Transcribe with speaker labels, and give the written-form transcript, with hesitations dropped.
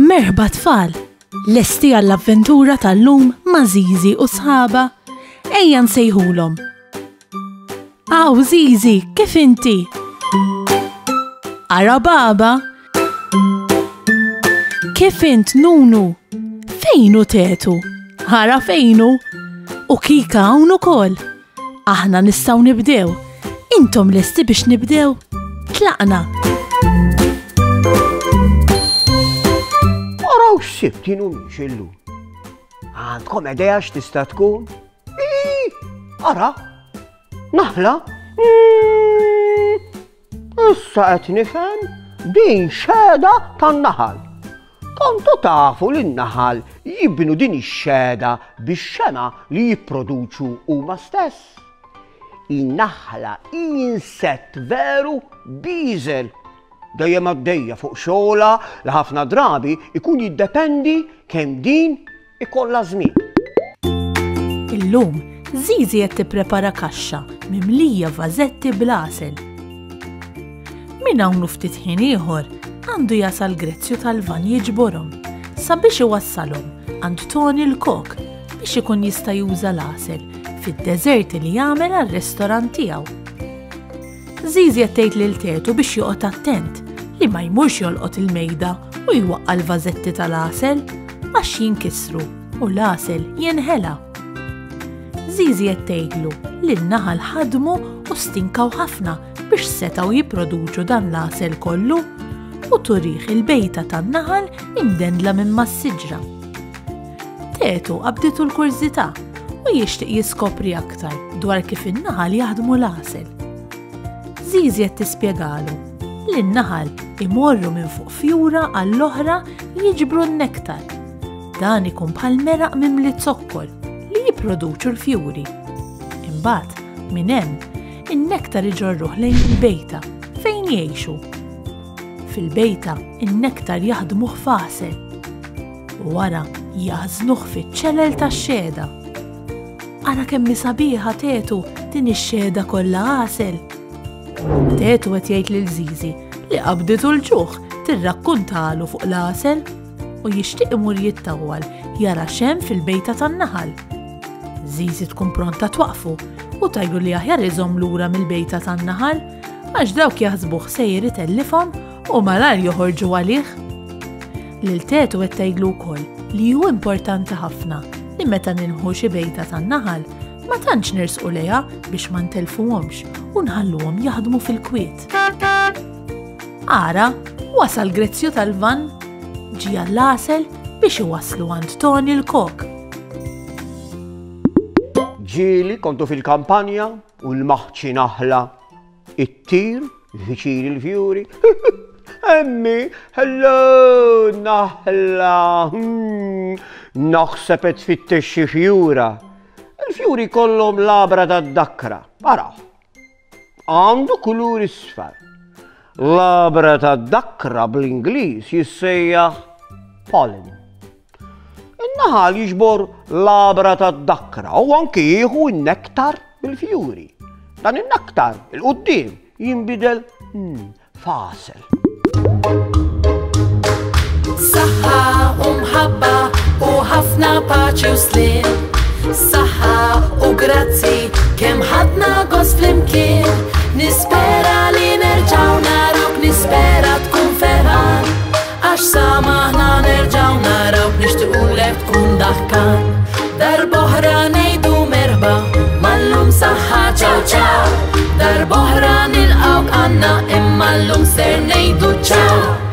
Speaker 1: Merħba tfal! Lesti għall-avventura tal-lum ma' Zizi u sħaba? Ejja nsejħulhom. Aw Zizi, kif inti? Ara baba? Kif int Nunu? Fejnu Tetu? Ara fejnu? U Kika hawn ukoll? Aħna nistgħu nibdew. Intom lesti biex nibdew? Tlaqna!
Speaker 2: Araw x'sibtinu minxillu. Għandkom idea x'tista' tkun? Ara, naħla. Issa qed nifhem din xeda tan-naħal. Kontu tafu li n-naħal jibnu din ix-xeda bix-xema li jipproduċu huma stess. In-naħla insett veru biżel. Dejjem għaddejja fuq xogħla li ħafna drabi ikun jiddependi kemm din ikollha żmien.
Speaker 1: Illum Zizi qed tipprepara kaxxa mimlija vażetti bl-għasel. Min hawn ftit ħin ieħor għandu jasal Grezzju tal-Van jiġborhom sabiex iwassalhom għand Tony l-Kok biex ikun jista' juża l-għasel fid-deżerti li jagħmel għar-ristorant tiegħu. Zizi qed tgħid lil Tetu biex joqgħod attent li ma jmurx jolqot il-mejda u jwaqqa l-vażetti tal-għasel għax jinkisru u l-għasel jinħela. Zizi qed tgħidlu li n-naħal ħadmu u stinkaw ħafna biex setgħu jipproduċu dan l-għasel kollu u turih il-bejta tan-naħal imdendla minn mas-siġra. Tetu qabditu l-kurżità u jixtieq jiskopri aktar dwar kif in-naħal jaħdmu l-għasel. Zizi qed tispjegalu li n-naħal imorru minn fuq fjura għall-oħra jiġbru n-nektar. Dan ikun bħal meraq mimli zokkor li jipproduċu l-fjuri. Imbagħad minn hemm in-nektar iġorruh lejn il-bejta fejn jgħixu. Fil-bejta in-nektar jaħdmuh f'għasel u wara jaħżnuh fiċ-ċelel tax-xeda. Ara kemm sabiħa Tetu din ix-xeda kollha għasel. Tetu qed jgħid lil Zizi li qabditu l-ġuħ tirrakkuntalu fuq l-għasel u jixtieq imur jittawwal jara x'hemm fil-bejta tan-naħal. Zizi tkun pronta twaqfu u tajlu li aħjar iżomm lura mill-bejta tan-naħal għax dawk jaħsbuh sejjer itellifhom u malar joħorġu għalih. Lil Tetu qed tgħidlu wkoll li hu importanti ħafna li meta ninħu xi bejta tan-naħal ma tantx nirsqu lejha biex ma ntelfuhomx u nħalluhom jaħdmu fil-kwiet. Ara, wasal Grezzju tal-Van ġie għall-għasel biex iwasslu għand Tony l-Kok.
Speaker 2: Ġieli kontu fil-kampanja u l-maħċi naħla it-tir viċin il-fjuri. Emmi, hello, naħla. Naħseb qed tfittex xi fjura. Il-fjuri kollhom labra tad-dakkra. Ara, għandu kulur isfar. Labra tad-dakkra bl-Ingliż jissejjaħ pollen. In-naħal jiġbor labra tad-dakkra u anke jieħu n-nektar bil-fjuri. Dan in-nektar il-qudiem jinbidel f'għasel.
Speaker 3: Saħħa u mħabba u ħafna paċi u slim. Saħħa u grazzi kemm ħadna gost flimkien. Nispera li nerġgħu narawk, nispera tkun ferħan għax samaħna nerġgħu narawk nixtiequlek tkun daħkan. Darb'oħra ngħidu merħba mal-lum saħħa ċaw ċaw. Darb'oħra nilqgħuk għandna imma llum ser ngħidu ċaw.